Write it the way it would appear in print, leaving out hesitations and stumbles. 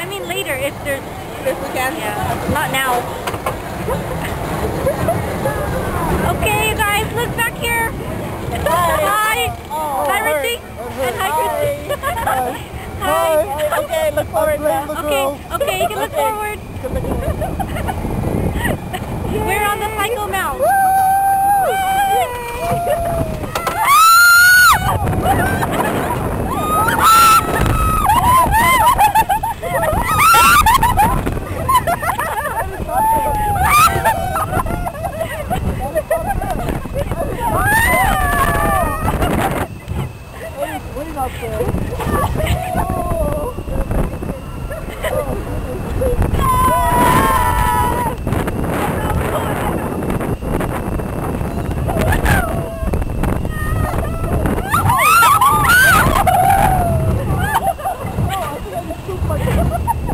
I mean later if there's... If we can. Yeah, not now. Okay, you guys, look back here. Hi. Oh, hi, Richie. And hi, Richie. Hi. Okay, look forward now. Okay, you can look forward. We're on the Psycho Mount. Up there. Oh,